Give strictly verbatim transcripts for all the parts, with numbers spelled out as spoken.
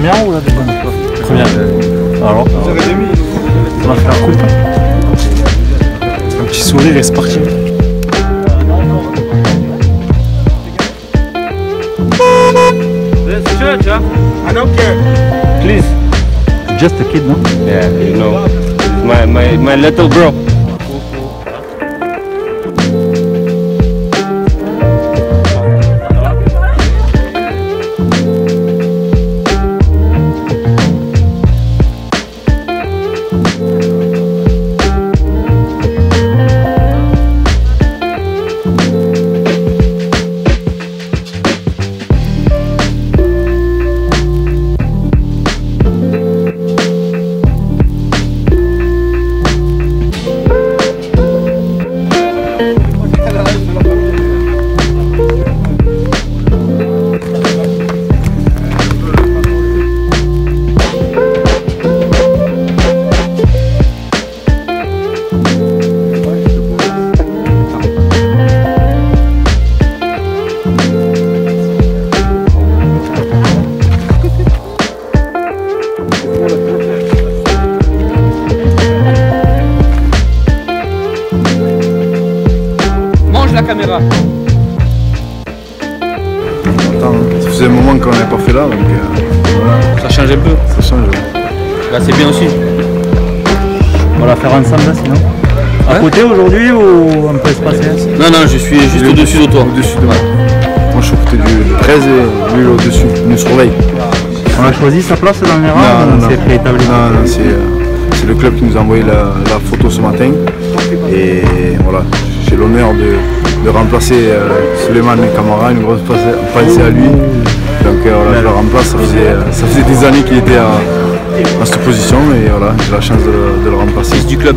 première ou la deuxième? Première. Alors, ça va faire cool. un petit sourire et c'est parti. Let's church, huh? I don't care. Please. Just a kid, no? Yeah, you know, it's my, my, my little bro. La caméra. Attends, ça faisait un moment qu'on n'avait pas fait là, donc euh, Ça change un peu. ça change. Bah, c'est bien aussi. On va la faire ensemble là sinon. À Ouais. côté aujourd'hui ou on peut se passer? Non, non, je suis juste au-dessus de toi. Au-dessus de moi. Moi je suis au côté du treize et lui au-dessus. Il nous surveille. On a choisi sa place dans les rangs Non, ou non, c'est non. préétabli? Non, non, c'est euh, c'est le club qui nous a envoyé la, la photo ce matin. Et voilà, j'ai l'honneur de, de remplacer euh, Suleiman Camara, une grosse pensée à lui. Donc euh, voilà, je le remplace, ça faisait, euh, ça faisait des années qu'il était à, à cette position et voilà, j'ai la chance de, le- de le remplacer. Fils du club.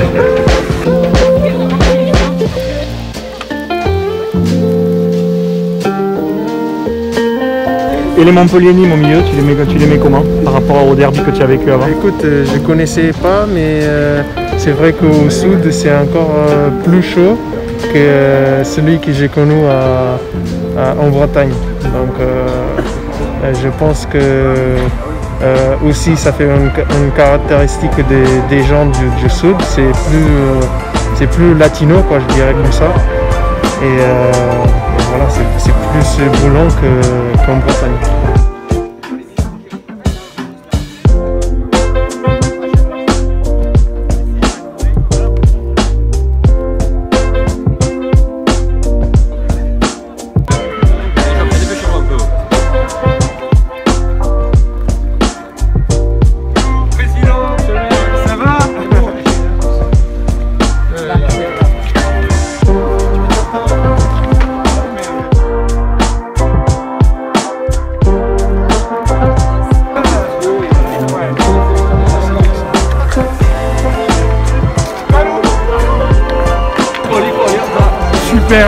Et les Montpellier-Nîmes au milieu, tu les, mets, tu les mets comment par rapport au derby que tu as vécu avant? Écoute, euh, je connaissais pas, mais euh, c'est vrai qu'au sud c'est encore euh, plus chaud que euh, celui que j'ai connu à- à- en Bretagne. Donc euh, euh, je pense que euh, aussi ça fait une, ca- une caractéristique des, des gens du, du sud, c'est plus, euh, c'est plus latino quoi, je dirais comme ça. Et, euh, et voilà, c'est c'est plus brûlant que- qu'en Bretagne. Super.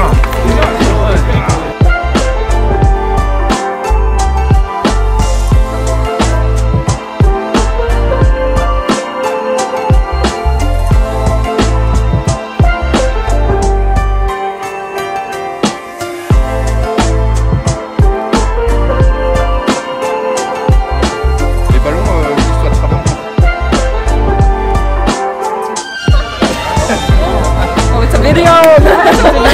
Les ballons, euh, l'histoire de Trabant. Oh, it's a video!